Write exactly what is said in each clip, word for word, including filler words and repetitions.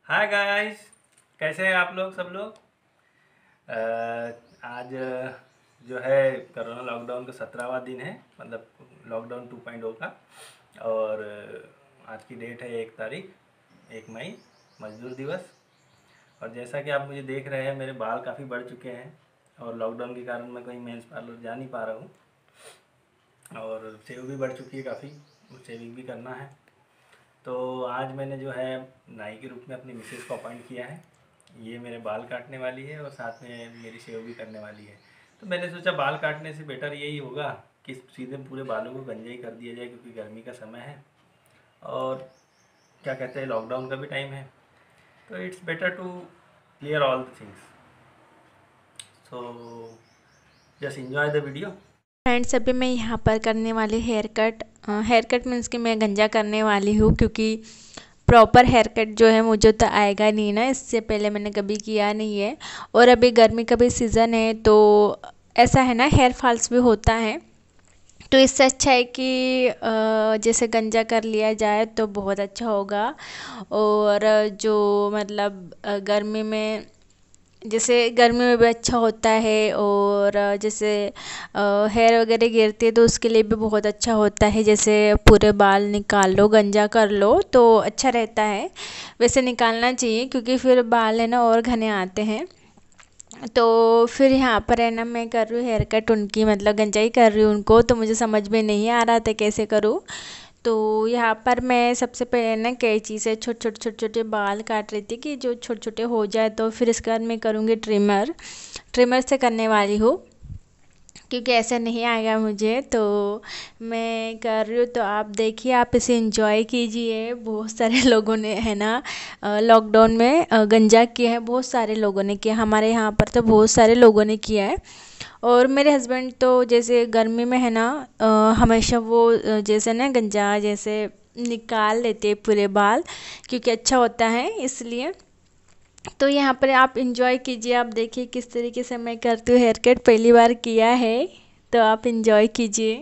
Hi guys, कैसे हैं आप लोग सब लोग। अ, आज जो है कोरोना लॉकडाउन का सत्रहवां दिन है, मतलब लॉकडाउन टू पॉइंट ओ का। और आज की डेट है एक तारीख एक मई, मजदूर दिवस। और जैसा कि आप मुझे देख रहे हैं, मेरे बाल काफ़ी बढ़ चुके हैं और लॉकडाउन के कारण मैं कहीं मेंस पार्लर जा नहीं पा रहा हूँ। और सेव भी बढ़ चुकी है काफ़ी, सेविंग भी करना है। तो आज मैंने जो है नाई के रूप में अपनी मिसेज़ को अपॉइंट किया है। ये मेरे बाल काटने वाली है और साथ में मेरी शेव भी करने वाली है। तो मैंने सोचा बाल काटने से बेटर यही होगा कि सीधे पूरे बालों को गंजा ही कर दिया जाए, क्योंकि गर्मी का समय है और क्या कहते हैं लॉकडाउन का भी टाइम है। तो it's better to clear all the things. So just enjoy the video. Friends, अभी मैं यहाँ पर करने वाली haircut haircut means कि मैं गंजा करने वाली हूँ, क्योंकि प्रॉपर हेयर कट जो है मुझे तो आएगा नहीं ना, इससे पहले मैंने कभी किया नहीं है। और अभी गर्मी का भी सीज़न है, तो ऐसा है ना, हेयर फॉल्स भी होता है। तो इससे अच्छा है कि अ, जैसे गंजा कर लिया जाए तो बहुत अच्छा होगा। और जो मतलब अ, गर्मी में, जैसे गर्मी में भी अच्छा होता है। और जैसे हेयर वगैरह गिरती है तो उसके लिए भी बहुत अच्छा होता है। जैसे पूरे बाल निकाल लो, गंजा कर लो तो अच्छा रहता है। वैसे निकालना चाहिए, क्योंकि फिर बाल है ना और घने आते हैं। तो फिर यहाँ पर है ना, मैं कर रही हूँ हेयर कट उनकी, मतलब गंजाई कर रही हूँ उनको। तो मुझे समझ में नहीं आ रहा था कैसे करूँ। तो यहाँ पर मैं सबसे पहले ना कैंची से छोटे छोटे छोटे छोटे बाल काट रही थी, कि जो छोटे छोटे हो जाए। तो फिर इसके बाद मैं करूँगी ट्रिमर ट्रिमर से करने वाली हूँ, क्योंकि ऐसा नहीं आएगा मुझे। तो मैं कर रही हूँ, तो आप देखिए, आप इसे एंजॉय कीजिए। बहुत सारे लोगों ने है ना लॉकडाउन में अ, गंजा किया है, बहुत सारे लोगों ने किया, हमारे यहाँ पर तो बहुत सारे लोगों ने किया है। और मेरे हस्बैंड तो जैसे गर्मी में है ना अ, हमेशा वो अ, जैसे ना गंजा जैसे निकाल लेते हैं पूरे बाल, क्योंकि अच्छा होता है इसलिए। तो यहाँ पर आप इंजॉय कीजिए, आप देखिए किस तरीके से मैं करती हूँ हेयर कट, पहली बार किया है। तो आप इंजॉय कीजिए।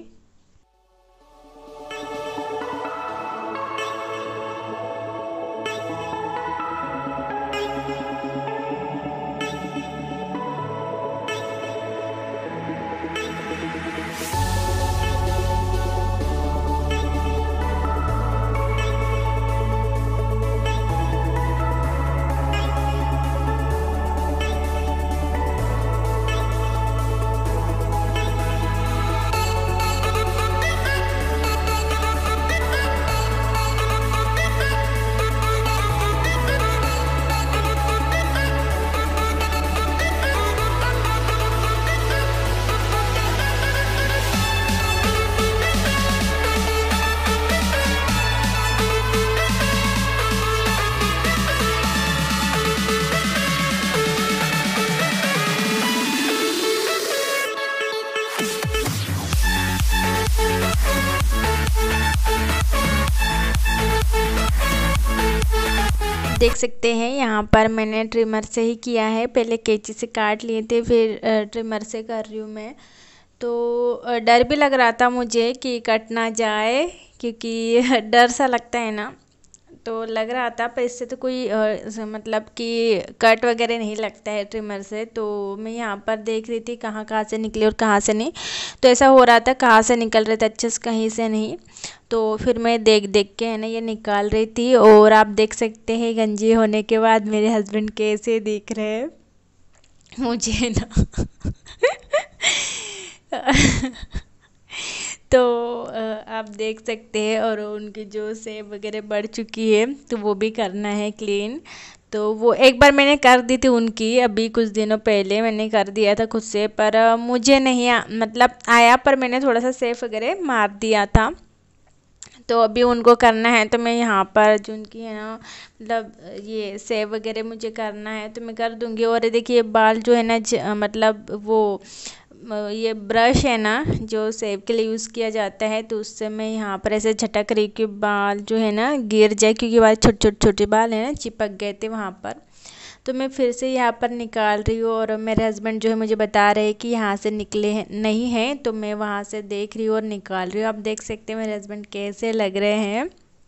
देख सकते हैं यहाँ पर मैंने ट्रिमर से ही किया है, पहले कैंची से काट लिए थे, फिर अ, ट्रिमर से कर रही हूँ मैं। तो अ, डर भी लग रहा था मुझे कि कट ना जाए, क्योंकि डर सा लगता है ना। तो लग रहा था, पर इससे तो कोई अ, स- मतलब कि कट वगैरह नहीं लगता है ट्रिमर से। तो मैं यहाँ पर देख रही थी कहाँ कहाँ से निकली और कहाँ से नहीं। तो ऐसा हो रहा था कहाँ से निकल रहे थे अच्छे से, कहीं से नहीं। तो फिर मैं देख देख के है ना ये निकाल रही थी। और आप देख सकते हैं गंजी होने के बाद मेरे हस्बैंड कैसे दिख रहे हैं मुझे ना। तो अ, आप देख सकते हैं। और उनकी जो सेब वगैरह बढ़ चुकी है, तो वो भी करना है क्लीन। तो वो एक बार मैंने कर दी थी उनकी, अभी कुछ दिनों पहले मैंने कर दिया था खुद से, पर अ, मुझे नहीं आ, मतलब आया, पर मैंने थोड़ा सा सेब वगैरह मार दिया था। तो अभी उनको करना है, तो मैं यहाँ पर जो उनकी है ना, मतलब ये सेव वगैरह मुझे करना है तो मैं कर दूँगी। और ये देखिए बाल जो है ना, ज- मतलब वो अ, ये ब्रश है ना जो सेव के लिए यूज़ किया जाता है, तो उससे मैं यहाँ पर ऐसे झटक रही कि बाल जो है ना गिर जाए, क्योंकि बाल छोटे छोटे छोटे बाल है ना, चिपक गए थे वहाँ पर। तो मैं फिर से यहाँ पर निकाल रही हूँ। और मेरे हस्बैंड जो है मुझे बता रहे हैं कि यहाँ से निकले हैं नहीं हैं, तो मैं वहाँ से देख रही हूँ और निकाल रही हूँ। आप देख सकते हैं मेरे हस्बैंड कैसे लग रहे हैं।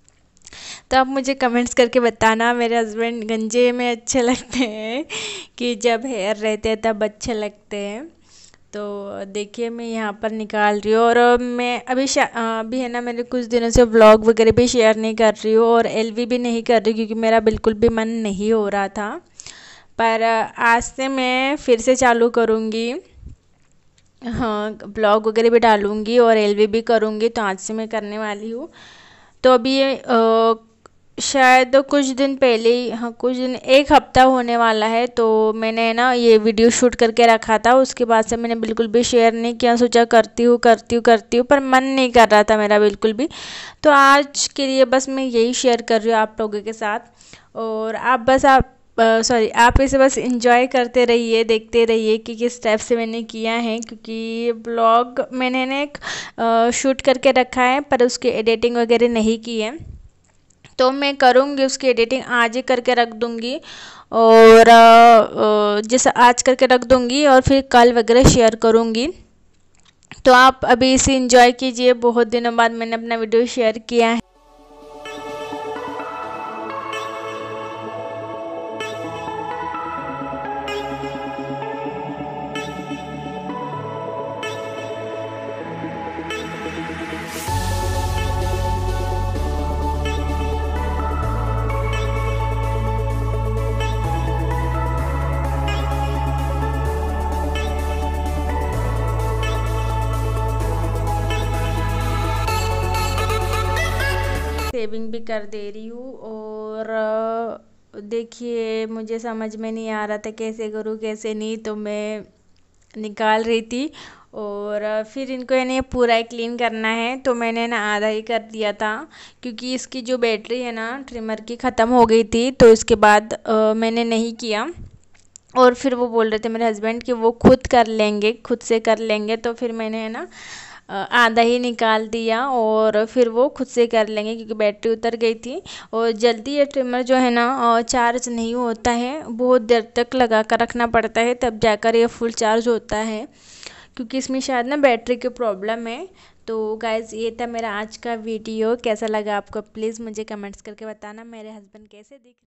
तो आप मुझे कमेंट्स करके बताना मेरे हस्बैंड गंजे में अच्छे लगते हैं कि जब हेयर रहते हैं तब अच्छे लगते हैं। तो देखिए मैं यहाँ पर निकाल रही हूँ, और मैं अभी अभी है ना मेरे कुछ दिनों से व्लॉग वगैरह भी शेयर नहीं कर रही हूँ और एलवी भी नहीं कर रही क्योंकि मेरा बिल्कुल भी मन नहीं हो रहा था। पर आज से मैं फिर से चालू करूँगी, हाँ ब्लॉग वगैरह भी डालूँगी और एलवी भी करूँगी, तो आज से मैं करने वाली हूँ। तो अभी ये आ, शायद कुछ दिन पहले ही, हाँ कुछ दिन, एक हफ्ता होने वाला है, तो मैंने ना ये वीडियो शूट करके रखा था। उसके बाद से मैंने बिल्कुल भी शेयर नहीं किया, सोचा करती हूँ करती हूँ करती हूँ, पर मन नहीं कर रहा था मेरा बिल्कुल भी। तो आज के लिए बस मैं यही शेयर कर रही हूँ आप लोगों के साथ, और आप बस आप सॉरी uh, आप इसे बस इंजॉय करते रहिए, देखते रहिए कि किस टाइप से मैंने किया है, क्योंकि ब्लॉग मैंने ना एक शूट करके रखा है पर उसकी एडिटिंग वगैरह नहीं की है। तो मैं करूँगी उसकी एडिटिंग, आज ही करके रख दूँगी, और जैसे आज करके रख दूँगी और फिर कल वगैरह शेयर करूँगी। तो आप अभी इसे इंजॉय कीजिए, बहुत दिनों बाद मैंने अपना वीडियो शेयर किया है। सेविंग भी कर दे रही हूँ, और देखिए मुझे समझ में नहीं आ रहा था कैसे करूँ कैसे नहीं, तो मैं निकाल रही थी, और फिर इनको यानी पूरा ही क्लीन करना है। तो मैंने ना आधा ही कर दिया था क्योंकि इसकी जो बैटरी है ना ट्रिमर की ख़त्म हो गई थी, तो इसके बाद आ, मैंने नहीं किया। और फिर वो बोल रहे थे मेरे हस्बैंड कि वो खुद कर लेंगे, खुद से कर लेंगे, तो फिर मैंने है ना आधा ही निकाल दिया और फिर वो खुद से कर लेंगे क्योंकि बैटरी उतर गई थी। और जल्दी ये ट्रिमर जो है ना चार्ज नहीं होता है, बहुत देर तक लगा कर रखना पड़ता है तब जाकर ये फुल चार्ज होता है, क्योंकि इसमें शायद ना बैटरी की प्रॉब्लम है। तो गाइज़ ये था मेरा आज का वीडियो, कैसा लगा आपको प्लीज़ मुझे कमेंट्स करके बताना। मेरे हस्बैंड कैसे दिख